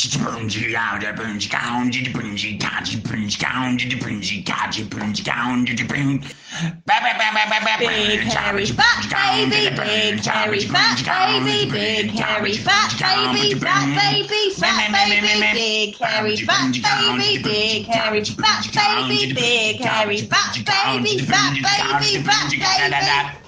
hairy fat baby, big hairy fat baby, big hairy fat baby, fat baby, fat baby, big hairy fat baby, big hairy fat baby, big hairy fat baby, fat baby, fat baby.